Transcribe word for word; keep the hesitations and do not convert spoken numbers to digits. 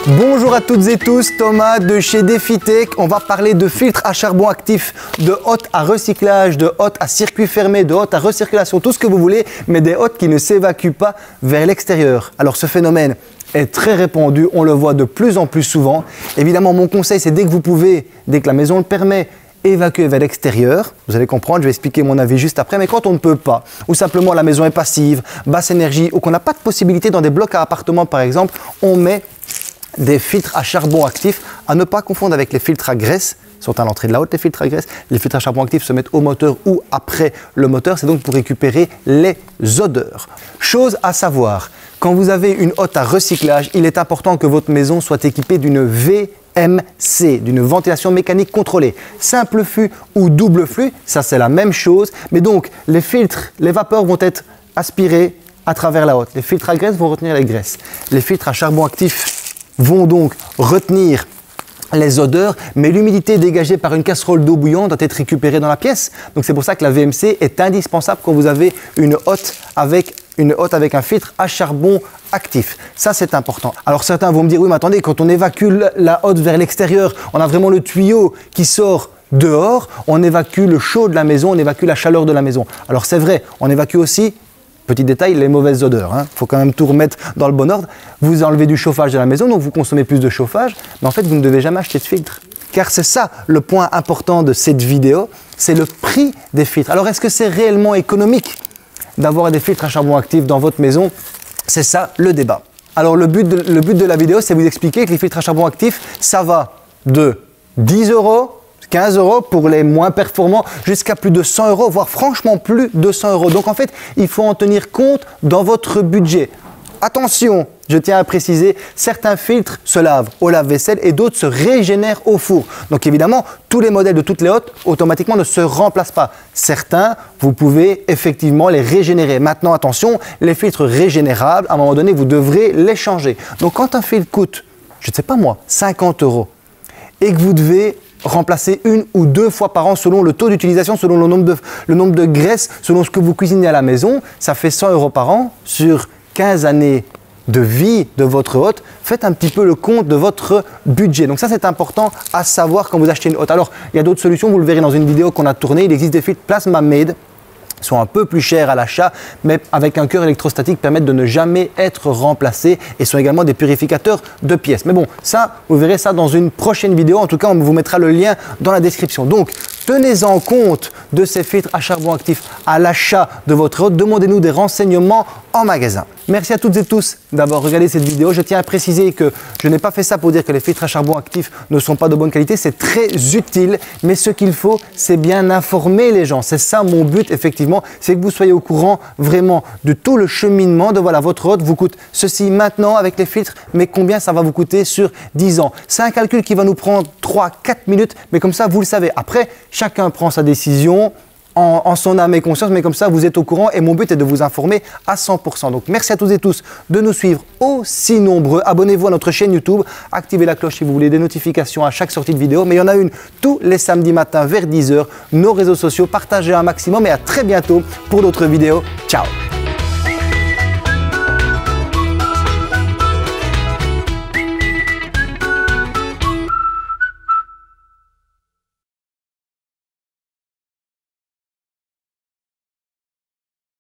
Bonjour à toutes et tous, Thomas de chez DefiTech. On va parler de filtres à charbon actif, de hottes à recyclage, de hottes à circuit fermé, de hottes à recirculation, tout ce que vous voulez, mais des hottes qui ne s'évacuent pas vers l'extérieur. Alors ce phénomène est très répandu, on le voit de plus en plus souvent. Évidemment, mon conseil, c'est dès que vous pouvez, dès que la maison le permet, évacuer vers l'extérieur. Vous allez comprendre, je vais expliquer mon avis juste après, mais quand on ne peut pas, ou simplement la maison est passive, basse énergie, ou qu'on n'a pas de possibilité dans des blocs à appartements par exemple, on met des filtres à charbon actif, à ne pas confondre avec les filtres à graisse, sont à l'entrée de la hotte les filtres à graisse. Les filtres à charbon actif se mettent au moteur ou après le moteur, c'est donc pour récupérer les odeurs. Chose à savoir, quand vous avez une hotte à recyclage, il est important que votre maison soit équipée d'une V M C, d'une ventilation mécanique contrôlée. Simple flux ou double flux, ça c'est la même chose, mais donc les filtres, les vapeurs vont être aspirées à travers la hotte. Les filtres à graisse vont retenir les graisses. Les filtres à charbon actif vont donc retenir les odeurs, mais l'humidité dégagée par une casserole d'eau bouillante doit être récupérée dans la pièce. Donc c'est pour ça que la V M C est indispensable quand vous avez une hotte avec, une hotte avec un filtre à charbon actif. Ça c'est important. Alors certains vont me dire, oui mais attendez, quand on évacue la hotte vers l'extérieur, on a vraiment le tuyau qui sort dehors, on évacue le chaud de la maison, on évacue la chaleur de la maison. Alors c'est vrai, on évacue aussi, petit détail, les mauvaises odeurs. Il hein. faut quand même tout remettre dans le bon ordre. Vous enlevez du chauffage de la maison, donc vous consommez plus de chauffage, mais en fait, vous ne devez jamais acheter de filtre. Car c'est ça le point important de cette vidéo, c'est le prix des filtres. Alors, est-ce que c'est réellement économique d'avoir des filtres à charbon actif dans votre maison? C'est ça le débat. Alors, le but de, le but de la vidéo, c'est de vous expliquer que les filtres à charbon actif, ça va de dix euros, quinze euros pour les moins performants, jusqu'à plus de cent euros, voire franchement plus de cent euros. Donc en fait, il faut en tenir compte dans votre budget. Attention, je tiens à préciser, certains filtres se lavent au lave-vaisselle et d'autres se régénèrent au four. Donc évidemment, tous les modèles de toutes les hottes automatiquement ne se remplacent pas. Certains, vous pouvez effectivement les régénérer. Maintenant, attention, les filtres régénérables, à un moment donné, vous devrez les changer. Donc quand un filtre coûte, je ne sais pas moi, cinquante euros, et que vous devez remplacer une ou deux fois par an selon le taux d'utilisation, selon le nombre, de, le nombre de graisses, selon ce que vous cuisinez à la maison, ça fait cent euros par an sur quinze années de vie de votre hotte. Faites un petit peu le compte de votre budget. Donc ça, c'est important à savoir quand vous achetez une hotte. Alors, il y a d'autres solutions, vous le verrez dans une vidéo qu'on a tournée. Il existe des filtres Plasma Made, sont un peu plus chers à l'achat, mais avec un cœur électrostatique permettent de ne jamais être remplacés et sont également des purificateurs de pièces. Mais bon, ça, vous verrez ça dans une prochaine vidéo. En tout cas, on vous mettra le lien dans la description. Donc, tenez-en compte de ces filtres à charbon actif à l'achat de votre hotte. Demandez-nous des renseignements en magasin. Merci à toutes et tous d'avoir regardé cette vidéo. Je tiens à préciser que je n'ai pas fait ça pour dire que les filtres à charbon actif ne sont pas de bonne qualité. C'est très utile, mais ce qu'il faut, c'est bien informer les gens. C'est ça mon but, effectivement, c'est que vous soyez au courant vraiment de tout le cheminement de voilà, votre hotte vous coûte ceci maintenant avec les filtres, mais combien ça va vous coûter sur dix ans. C'est un calcul qui va nous prendre trois quatre minutes, mais comme ça, vous le savez. Après, chacun prend sa décision en, en son âme et conscience, mais comme ça, vous êtes au courant et mon but est de vous informer à cent pour cent. Donc, merci à tous et tous de nous suivre aussi nombreux. Abonnez-vous à notre chaîne YouTube, activez la cloche si vous voulez des notifications à chaque sortie de vidéo, mais il y en a une tous les samedis matins vers dix heures. Nos réseaux sociaux, partagez un maximum et à très bientôt pour d'autres vidéos. Ciao!